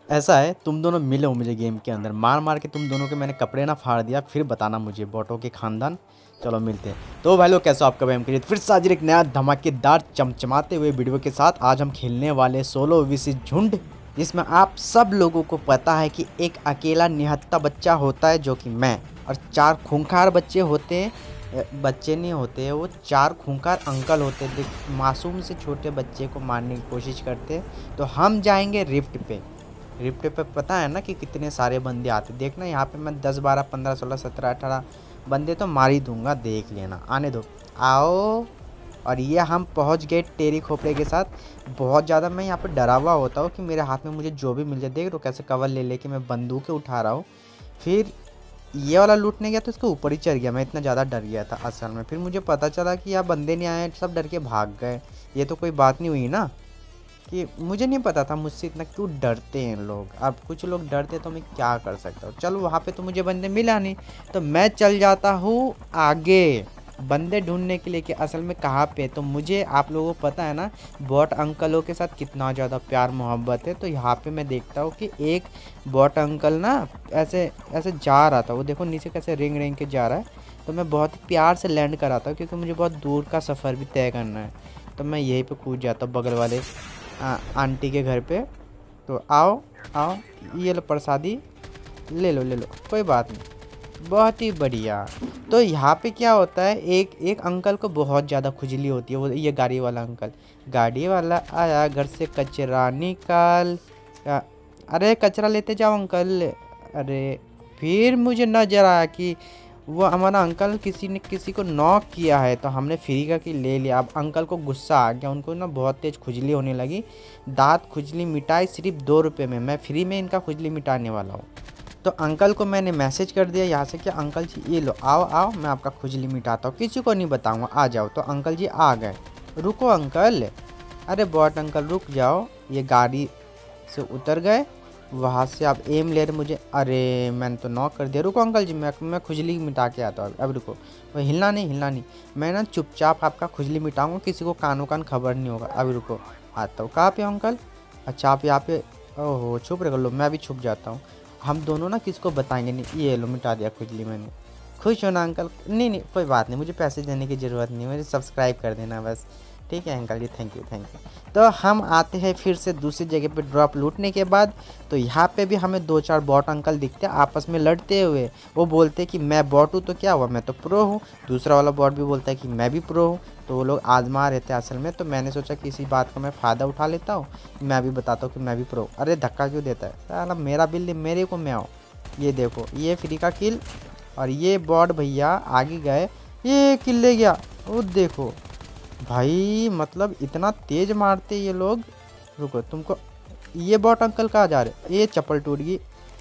ऐसा है, तुम दोनों मिले हो मुझे गेम के अंदर, मार मार के तुम दोनों के मैंने कपड़े ना फाड़ दिया, फिर बताना मुझे बॉटों के खानदान। चलो मिलते हैं। तो भाई लोग कैसे हो आपका, मैं फिर से हाजिर एक नया धमाकेदार चमचमाते हुए वीडियो के साथ। आज हम खेलने वाले सोलो विसिस झुंड, जिसमें आप सब लोगों को पता है कि एक अकेला निहत्था बच्चा होता है जो कि मैं, और 4 खूंखार बच्चे होते हैं। बच्चे नहीं होते हैं वो, 4 खूंखार अंकल होते हैं, मासूम से छोटे बच्चे को मारने की कोशिश करते हैं। तो हम जाएंगे रिफ्ट पे। रिफ्ट पे पता है ना कि कितने सारे बंदे आते, देखना यहाँ पे मैं 10 12 15 16 17 18 बंदे तो मार ही दूंगा, देख लेना, आने दो, आओ। और ये हम पहुँच गए टेरी खोपड़े के साथ। बहुत ज़्यादा मैं यहाँ पे डरा हुआ होता हूँ कि मेरे हाथ में मुझे जो भी मिल जाए। देख लो कैसे कवर ले लेके मैं बंदूकें उठा रहा हूँ। फिर ये वाला लूटने गया तो इसके ऊपर ही चढ़ गया, मैं इतना ज़्यादा डर गया था असल में। फिर मुझे पता चला कि यार बंदे नहीं आए, सब डर के भाग गए। ये तो कोई बात नहीं हुई ना, कि मुझे नहीं पता था मुझसे इतना क्यों डरते हैं लोग। अब कुछ लोग डरते तो मैं क्या कर सकता हूँ। चलो वहाँ पे तो मुझे बंदे मिला नहीं, तो मैं चल जाता हूँ आगे बंदे ढूंढने के लिए कि असल में कहाँ पे। तो मुझे आप लोगों को पता है ना बॉट अंकलों के साथ कितना ज़्यादा प्यार मोहब्बत है। तो यहाँ पे मैं देखता हूँ कि एक बॉट अंकल ना ऐसे ऐसे जा रहा था, वो देखो नीचे कैसे रेंग रेंग के जा रहा है। तो मैं बहुत ही प्यार से लैंड कराता हूँ क्योंकि मुझे बहुत दूर का सफ़र भी तय करना है। तो मैं यहीं पे कूद जाता हूँ बगल वाले आंटी के घर पे। तो आओ आओ, ये लो प्रसादी, ले लो ले लो, कोई बात नहीं, बहुत ही बढ़िया। तो यहाँ पे क्या होता है, एक एक अंकल को बहुत ज़्यादा खुजली होती है, वो ये गाड़ी वाला अंकल। गाड़ी वाला आया, घर से कचरा निकाल। अरे कचरा लेते जाओ अंकल। अरे फिर मुझे नजर आया कि वो हमारा अंकल किसी ने किसी को नॉक किया है, तो हमने फ्री का की ले लिया। अब अंकल को गुस्सा आ गया, उनको ना बहुत तेज़ खुजली होने लगी। दांत खुजली मिटाई सिर्फ 2 रुपये में, मैं फ्री में इनका खुजली मिटाने वाला हूँ। तो अंकल को मैंने मैसेज कर दिया यहाँ से कि अंकल जी ये लो, आओ आओ, मैं आपका खुजली मिटाता हूँ, किसी को नहीं बताऊँगा, आ जाओ। तो अंकल जी आ गए। रुको अंकल, अरे बॉट अंकल रुक जाओ। ये गाड़ी से उतर गए, वहाँ से आप एम ले रहे मुझे। अरे मैंने तो नॉक कर दिया। रुको अंकल जी, मैं खुजली मिटा के आता हूँ। अब रुको, वो हिलना नहीं हिलना नहीं, मैं ना चुपचाप आपका खुजली मिटाऊंगा, किसी को कानों कान खबर नहीं होगा। अभी रुको, आता हूँ। कहाँ पे हो अंकल? अच्छा आप यहाँ पे, ओहो छुप रहे, लो मैं भी छुप जाता हूँ। हम दोनों ना किसको बताएंगे नहीं। ये लो मिटा दिया खुजली मैंने। खुश हो ना अंकल? नहीं नहीं कोई बात नहीं, मुझे पैसे देने की ज़रूरत नहीं, मुझे सब्सक्राइब कर देना बस। ठीक है uncle ji, thank you thank you. तो हम आते हैं फिर से दूसरी जगह पे ड्रॉप लूटने के बाद। तो यहाँ पे भी हमें 2 4 बॉट अंकल दिखते हैं आपस में लड़ते हुए। वो बोलते हैं कि मैं बॉट हूँ तो क्या हुआ, मैं तो प्रो हूँ। दूसरा वाला बॉट भी बोलता है कि मैं भी प्रो हूँ। तो वो लोग आजमा रहे थे असल में। तो मैंने सोचा कि इसी बात का मैं फ़ायदा उठा लेता हूँ, मैं भी बताता हूँ कि मैं भी प्रो। अरे धक्का क्यों देता है साला, मेरा बिल मेरे को मैं आओ। ये देखो ये फ्री का किल, और ये बॉट भैया आगे गए, ये किल ले गया। वो देखो भाई, मतलब इतना तेज मारते ये लोग। रुको तुमको, ये बॉट अंकल कहाँ जा रहे? ये चप्पल टूट गई,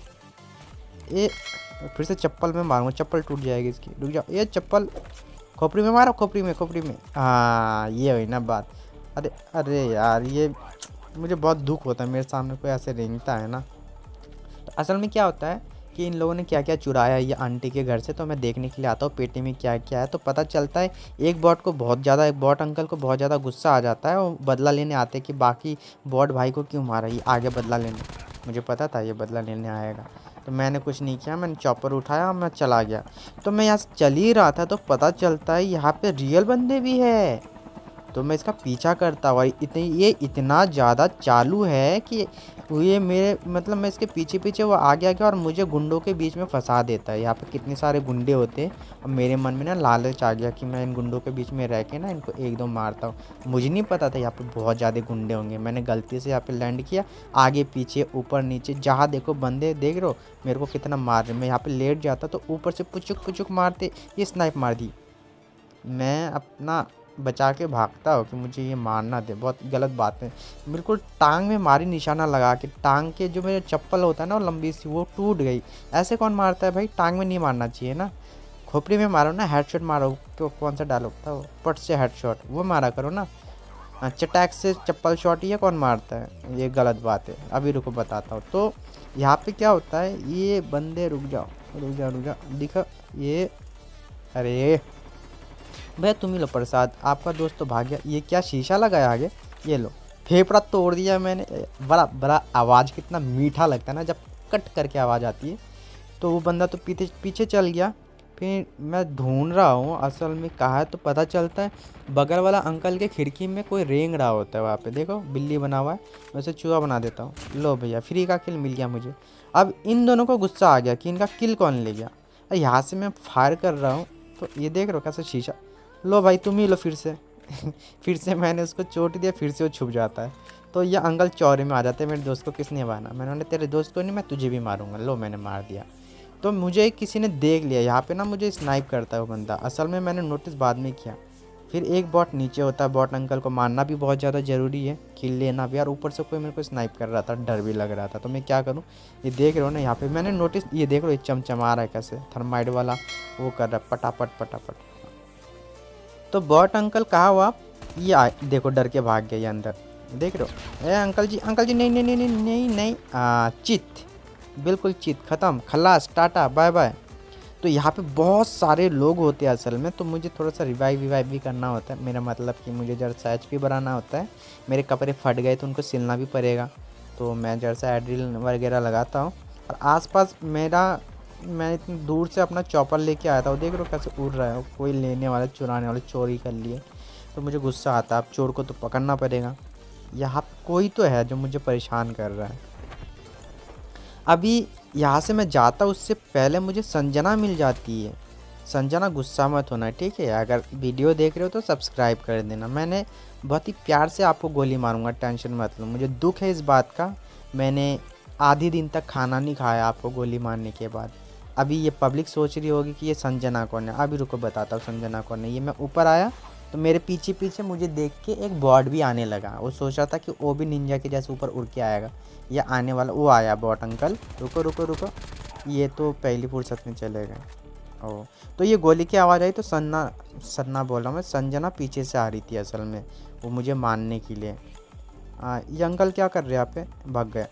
ये फिर से चप्पल में मारूंगा, चप्पल टूट जाएगी इसकी। रुक जाओ, ये चप्पल खोपड़ी में मारो, खोपड़ी में खोपड़ी में। हाँ ये हुई ना बात। अरे अरे यार, ये मुझे बहुत दुख होता है मेरे सामने कोई ऐसे रेंगता है ना। तो असल में क्या होता है कि इन लोगों ने क्या क्या चुराया है ये आंटी के घर से। तो मैं देखने के लिए आता हूँ पेटी में क्या क्या है। तो पता चलता है एक बॉट को बहुत ज़्यादा, एक बॉट अंकल को बहुत ज़्यादा गुस्सा आ जाता है, और बदला लेने आते हैं कि बाकी बॉट भाई को क्यों मारा, ये आगे बदला लेने। मुझे पता था ये बदला लेने आएगा, तो मैंने कुछ नहीं किया, मैंने चॉपर उठाया और मैं चला गया। तो मैं यहाँ से चल ही रहा था तो पता चलता है यहाँ पे रियल बंदे भी है। तो मैं इसका पीछा करता हुआ, ये इतना ज़्यादा चालू है कि ये मेरे मतलब मैं इसके पीछे पीछे वो आ गया और मुझे गुंडों के बीच में फंसा देता है। यहाँ पे कितने सारे गुंडे होते हैं, और मेरे मन में ना लालच आ गया कि मैं इन गुंडों के बीच में रह के ना इनको एक दो मारता हूँ। मुझे नहीं पता था यहाँ पे बहुत ज़्यादा गुंडे होंगे। मैंने गलती से यहाँ पे लैंड किया, आगे पीछे ऊपर नीचे जहाँ देखो बंदे, देख रहे हो मेरे को कितना मार रहे। मैं यहाँ पर लेट जाता तो ऊपर से पुचुक पुचुक मारते, ये स्नाइप मार दी। मैं अपना बचा के भागता हो कि मुझे ये मारना दे, बहुत गलत बात है। बिल्कुल टांग में मारी निशाना लगा के, टांग के जो मेरे चप्पल होता है ना वो लंबी सी, वो टूट गई। ऐसे कौन मारता है भाई, टांग में नहीं मारना चाहिए ना, खोपड़ी में मारो ना, हेडशॉट मारो। तो कौन सा डायलॉग था वो, पट से हेडशॉट वो मारा करो ना। चटैक से चप्पल शॉट ये कौन मारता है, ये गलत बात है। अभी रुको बताता हूँ। तो यहाँ पे क्या होता है, ये बंदे, रुक जाओ रुक जाओ रुक जाओ, दिखा ये, अरे भैया तुम ही लो प्रसाद, आपका दोस्त तो भाग गया। ये क्या शीशा लगाया आगे, ये लो। फेफड़ा तोड़ दिया मैंने। बड़ा बड़ा आवाज़ कितना मीठा लगता है ना जब कट करके आवाज़ आती है। तो वो बंदा तो पीछे पीछे चल गया। फिर मैं ढूंढ रहा हूँ असल में कहाँ है, तो पता चलता है बगल वाला अंकल के खिड़की में कोई रेंग रहा होता है। वहाँ पे देखो बिल्ली बना हुआ है, मैं उसे चूहा बना देता हूँ। लो भैया फ्री का किल मिल गया मुझे। अब इन दोनों को गुस्सा आ गया कि इनका किल कौन ले गया। यहाँ से मैं फायर कर रहा हूँ तो ये देख रहे हो कैसे शीशा। लो भाई तुम ही लो फिर से। फिर से मैंने उसको चोट दिया, फिर से वो छुप जाता है। तो ये अंकल चौरे में आ जाते हैं, मेरे दोस्त को किसने मारना। मैंने बोला तेरे दोस्त को नहीं, मैं तुझे भी मारूंगा। लो मैंने मार दिया। तो मुझे किसी ने देख लिया यहाँ पे ना, मुझे स्नाइप करता है वो बंदा। असल में मैंने नोटिस बाद में किया। फिर एक बॉट नीचे होता है, बॉट अंकल को मारना भी बहुत ज़्यादा ज़रूरी है, किल लेना भी। यार ऊपर से कोई मेरे को स्नाइप कर रहा था, डर भी लग रहा था। तो मैं क्या करूँ, ये देख रहे हो ना यहाँ पे मैंने नोटिस, ये देख रहे हो ये चमचमा रहा है कैसे, थर्माइड वाला वो कर रहा है पटापट पटापट। तो बॉट अंकल कहाँ हो आप? ये देखो डर के भाग गया ये अंदर, देख रहे हो। अंकल जी अंकल जी, नहीं नहीं नहीं नहीं नहीं नहीं, चित, बिल्कुल चित, ख़त्म, खलास, टाटा बाय बाय। तो यहाँ पे बहुत सारे लोग होते हैं असल में, तो मुझे थोड़ा सा रिवाइव भी करना होता है। मेरा मतलब कि मुझे जरा सा HP बढ़ाना होता है। मेरे कपड़े फट गए तो उनको सिलना भी पड़ेगा, तो मैं जरा सा एड्रिल वगैरह लगाता हूँ। और आसपास मैं इतनी दूर से अपना चॉपर लेके आया था, वो देख रहे हो कैसे उड़ रहा है। कोई लेने वाला, चुराने वाले चोरी कर लिए। तो मुझे गुस्सा आता है, अब चोर को तो पकड़ना पड़ेगा। यहाँ कोई तो है जो मुझे परेशान कर रहा है। अभी यहाँ से मैं जाता उससे पहले मुझे संजना मिल जाती है। संजना गुस्सा मत होना ठीक है, अगर वीडियो देख रहे हो तो सब्सक्राइब कर देना। मैंने बहुत ही प्यार से आपको गोली मारूंगा, टेंशन मत लो। मुझे दुख है इस बात का, मैंने आधी दिन तक खाना नहीं खाया आपको गोली मारने के बाद। अभी ये पब्लिक सोच रही होगी कि ये संजना कौन है। अभी रुको बताता हूँ संजना कौन है। ये मैं ऊपर आया तो मेरे पीछे पीछे मुझे देख के एक बॉट भी आने लगा। वो सोच रहा था कि वो भी निंजा के जैसे ऊपर उड़ के आएगा। ये आने वाला, वो आया बॉट अंकल। रुको रुको रुको, ये तो पहली फुर्सत में चले गए। ओ, तो ये गोली की आवाज़ आई तो सन्ना बोल रहा हूँ मैं, संजना पीछे से आ रही थी असल में, वो मुझे मारने के लिए। ये अंकल क्या कर रहे हैं यहाँ पे? भाग गए।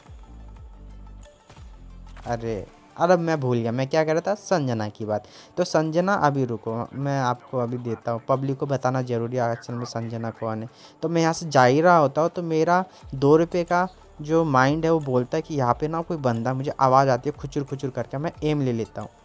अरे मैं भूल गया मैं क्या कह रहा था, संजना की बात। तो संजना, अभी रुको मैं आपको अभी देता हूँ, पब्लिक को बताना ज़रूरी है असल में संजना कौन है। तो मैं यहाँ से जा ही रहा होता हूँ तो मेरा 2 रुपये का जो माइंड है वो बोलता है कि यहाँ पे ना कोई बंदा, मुझे आवाज़ आती है खुचुर खुचुर करके, मैं एम ले लेता हूँ।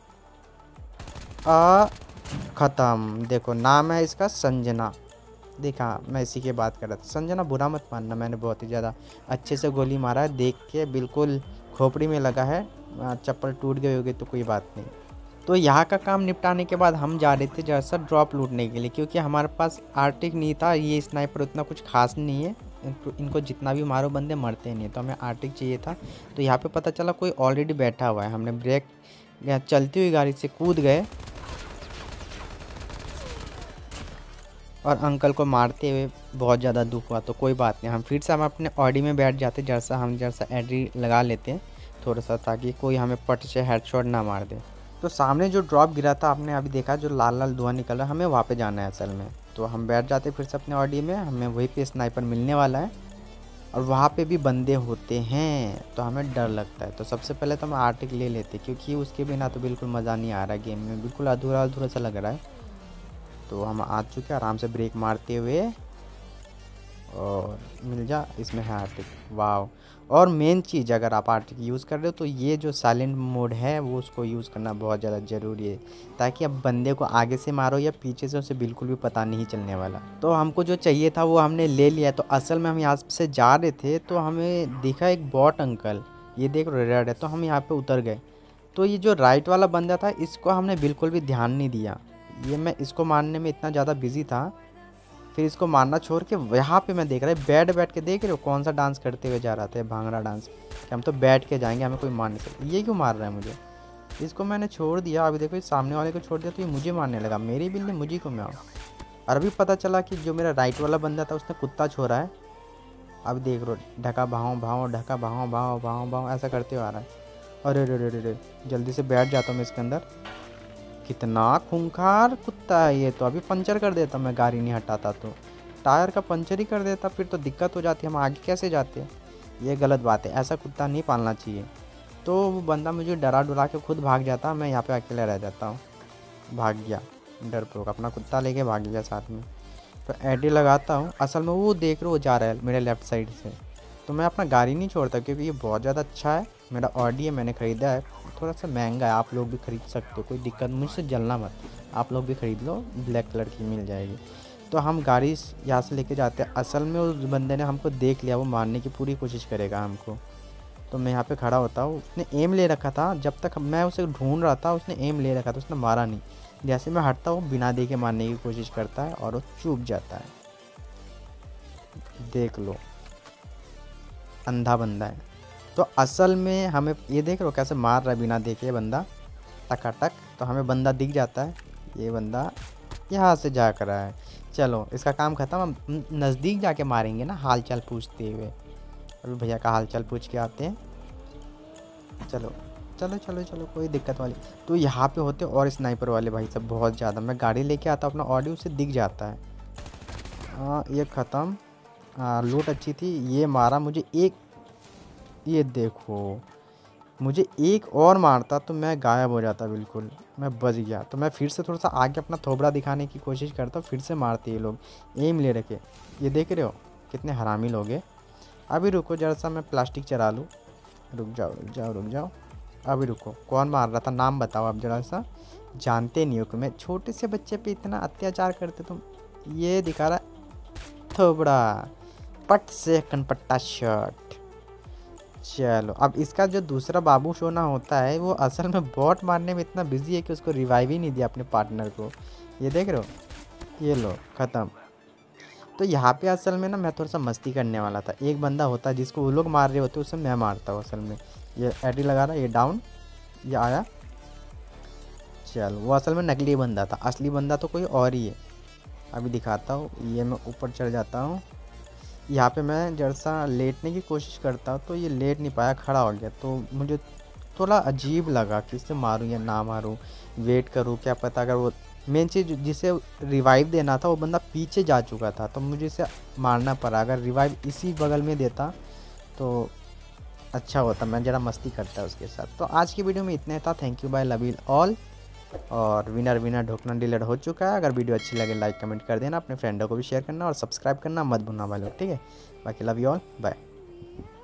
ख़त्म। देखो नाम है इसका संजना। देखा मैं इसी की बात कर रहा था। संजना बुरा मत मानना, मैंने बहुत ही ज़्यादा अच्छे से गोली मारा है, देख के बिल्कुल खोपड़ी में लगा है। चप्पल टूट गई होगी तो कोई बात नहीं। तो यहाँ का काम निपटाने के बाद हम जा रहे थे जैसा ड्रॉप लूटने के लिए, क्योंकि हमारे पास आर्टिक नहीं था। ये स्नाइपर उतना कुछ खास नहीं है, इनको जितना भी मारो बंदे मरते नहीं, तो हमें आर्टिक चाहिए था। तो यहाँ पे पता चला कोई ऑलरेडी बैठा हुआ है। हमने ब्रेक चलती हुई गाड़ी से कूद गए और अंकल को मारते हुए बहुत ज़्यादा दुख हुआ। तो कोई बात नहीं, हम फिर से हम अपने ऑडी में बैठ जाते, जैसा एड्री लगा लेते हैं थोड़ा सा, ताकि कोई हमें पट से हेडशॉट ना मार दे। तो सामने जो ड्रॉप गिरा था आपने अभी देखा, जो लाल लाल धुआं निकल रहा है, हमें वहाँ पे जाना है असल में। तो हम बैठ जाते फिर से अपने ऑडी में, हमें वहीं पे स्नाइपर मिलने वाला है और वहाँ पे भी बंदे होते हैं तो हमें डर लगता है। तो सबसे पहले तो हम आर्टिक ले लेते, क्योंकि उसके बिना तो बिल्कुल मज़ा नहीं आ रहा है गेम में, बिल्कुल अधूरा अधूरा सा लग रहा है। तो हम आ चुके हैं आराम से ब्रेक मारते हुए, और मिल जा, इसमें है आर्टिक। वाव। और मेन चीज़, अगर आप आर्टिक यूज़ कर रहे हो तो ये जो साइलेंट मोड है वो उसको यूज़ करना बहुत ज़्यादा ज़रूरी है, ताकि अब बंदे को आगे से मारो या पीछे से, उसे बिल्कुल भी पता नहीं चलने वाला। तो हमको जो चाहिए था वो हमने ले लिया। तो असल में हम यहाँ से जा रहे थे तो हमें दिखा एक बॉट अंकल, ये देख रेड है, तो हम यहाँ पर उतर गए। तो ये जो राइट वाला बंदा था इसको हमने बिल्कुल भी ध्यान नहीं दिया, ये मैं इसको मारने में इतना ज़्यादा बिजी था। फिर इसको मारना छोड़ के यहाँ पे मैं देख रहा है बैठ के, देख रहे हो कौन सा डांस करते हुए जा रहा था, भांगड़ा डांस, कि हम तो बैठ के जाएंगे, हमें कोई मार नहीं सकता। ये क्यों मार रहा है मुझे? इसको मैंने छोड़ दिया, अभी देखो इस सामने वाले को छोड़ दिया तो ये मुझे मारने लगा। मेरी बिल्ली मुझे को मैं आऊँ। और अभी पता चला कि जो मेरा राइट वाला बंदा था उसने कुत्ता छोड़ा है। अब देख रो, ढका भाव भाव, ढका भाव भाव भाव भाव, ऐसा करते हुए आ रहा है। अरे रे रे रे, जल्दी से बैठ जाता हूँ मैं इसके अंदर। कितना खूंखार कुत्ता है ये, तो अभी पंचर कर देता मैं, गाड़ी नहीं हटाता तो टायर का पंचर ही कर देता, फिर तो दिक्कत हो जाती है, हम आगे कैसे जाते हैं। ये गलत बात है, ऐसा कुत्ता नहीं पालना चाहिए। तो वो बंदा मुझे डरा डुरा के खुद भाग जाता, मैं यहाँ पे अकेला रह जाता हूँ। भाग गया डरपोक, अपना कुत्ता लेके भाग गया साथ में। तो एडी लगाता हूँ। असल में वो देख रहे हो जा रहा है मेरे लेफ़्ट साइड से, तो मैं अपना गाड़ी नहीं छोड़ता क्योंकि ये बहुत ज़्यादा अच्छा है। मेरा ऑडी है, मैंने ख़रीदा है, थोड़ा सा महंगा है, आप लोग भी ख़रीद सकते हो, कोई दिक्कत, मुझसे जलना मत, आप लोग भी ख़रीद लो, ब्लैक कलर की मिल जाएगी। तो हम गाड़ी यहाँ से लेके जाते हैं। असल में उस बंदे ने हमको देख लिया, वो मारने की पूरी कोशिश करेगा हमको। तो मैं यहाँ पे खड़ा होता हूँ। उसने एम ले रखा था, जब तक मैं उसे ढूंढ रहा था उसने एम ले रखा था, उसने मारा नहीं। जैसे मैं हटता हूँ बिना देखे मारने की कोशिश करता है और वो चूक जाता है। देख लो, अंधा बंदा है। तो असल में हमें ये देख लो कैसे मार रहा है बिना देखे बंदा, टकाटक। तो हमें बंदा दिख जाता है, ये बंदा यहाँ से जा कर रहा है। चलो इसका काम ख़त्म। हम नज़दीक जाके मारेंगे ना हाल चाल पूछते हुए। अभी भैया का हाल चाल पूछ के आते हैं। चलो चलो चलो चलो, कोई दिक्कत वाली। तो यहाँ पे होते और स्नाइपर वाले भाई सब बहुत ज़्यादा। मैं गाड़ी लेके आता हूँ, अपना ऑडियो से दिख जाता है। ये ख़त्म। लूट अच्छी थी, ये मारा मुझे एक, ये देखो मुझे एक और मारता तो मैं गायब हो जाता बिल्कुल, मैं बच गया। तो मैं फिर से थोड़ा सा आगे अपना थोबड़ा दिखाने की कोशिश करता हूँ, फिर से मारते ये लोग एम ले रखे। ये देख रहे हो कितने हरामी लोग हैं। अभी रुको जरा सा, मैं प्लास्टिक चरा लूँ। रुक जाओ रुक जाओ रुक जाओ, अभी रुको। कौन मार रहा था, नाम बताओ आप जरा सा। जानते नहीं हो कि मैं छोटे से बच्चे पे इतना अत्याचार करते तुम। ये दिखा रहा थोबड़ा, पट से कनपट्टा शर्ट। चलो अब इसका जो दूसरा बाबू सोना होता है वो असल में बॉट मारने में इतना बिजी है कि उसको रिवाइव ही नहीं दिया अपने पार्टनर को। ये देख रहे हो, ये लो ख़त्म। तो यहाँ पे असल में ना मैं थोड़ा सा मस्ती करने वाला था। एक बंदा होता है जिसको वो लोग मार रहे होते, उसे मैं मारता हूँ असल में। ये एडी लगा रहा, ये डाउन, ये आया। चलो वो असल में नकली बंदा था, असली बंदा तो कोई और ही है। अभी दिखाता हूँ। ये मैं ऊपर चढ़ जाता हूँ। यहाँ पे मैं जरा सा लेटने की कोशिश करता हूँ तो ये लेट नहीं पाया, खड़ा हो गया। तो मुझे थोड़ा अजीब लगा कि इसे मारूँ या ना मारूँ, वेट करूँ, क्या पता अगर वो मेन चीज़ जिसे रिवाइव देना था वो बंदा पीछे जा चुका था, तो मुझे इसे मारना पड़ा। अगर रिवाइव इसी बगल में देता तो अच्छा होता, मैं ज़रा मस्ती करता उसके साथ। तो आज की वीडियो में इतना ही था। Thank you, bye, love you all. और विनर विनर ढोकना डिलीट हो चुका है। अगर वीडियो अच्छी लगे लाइक कमेंट कर देना, अपने फ्रेंडों को भी शेयर करना और सब्सक्राइब करना मत भूलना भाई लोग, ठीक है। बाकी लव यू ऑल, बाय।